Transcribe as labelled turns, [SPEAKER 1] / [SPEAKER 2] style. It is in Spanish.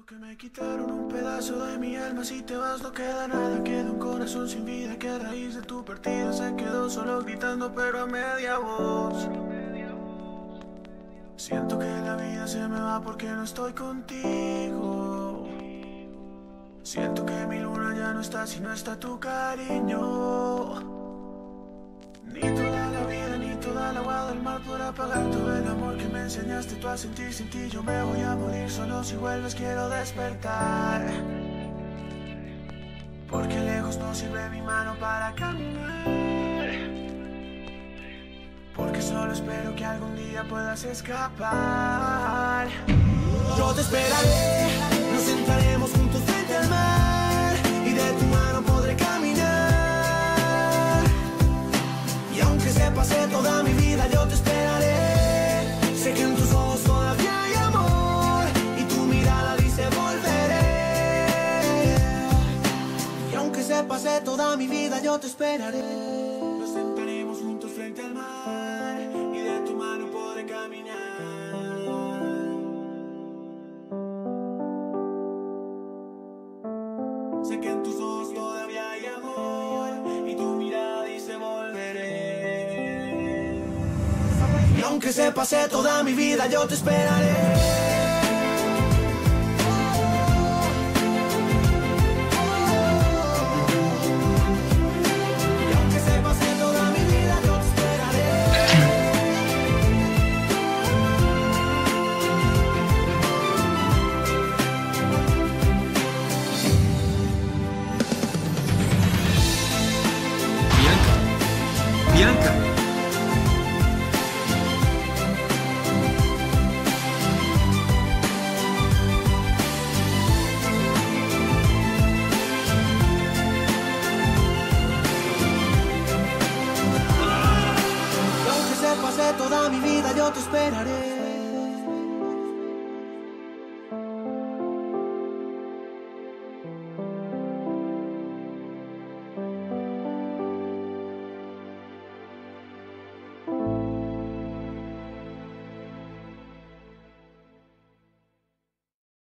[SPEAKER 1] Que me quitaron un pedazo de mi alma, si te vas no queda nada, queda un corazón sin vida que a raíz de tu partida se quedó solo gritando pero a media voz. Siento que la vida se me va porque no estoy contigo. Siento que mi luna ya no está si no está tu cariño. Ni toda la vida ni toda la agua del mar podrá pagar todo el amor que me enseñaste tú a sentir. Sin ti yo me voy a morir, solo si vuelves quiero despertar. Porque lejos no sirve mi mano para caminar. Porque solo espero que algún día puedas escapar. Yo te esperaré, nos sentaremos juntos frente al mar y de tu mano podré caminar. Y aunque se pase toda mi vida yo te esperaré. Sé que en tus ojos todavía hay amor y tu mirada dice volveré. Y aunque se pase toda mi vida yo te esperaré. Nos sentaremos juntos frente al mar y de tu mano podré caminar. Sé que en tus ojos todavía hay amor y tu mirada dice volveré. Y aunque se pase toda mi vida yo te esperaré.
[SPEAKER 2] Bianca.
[SPEAKER 1] Aunque se pase toda mi vida yo te esperaré.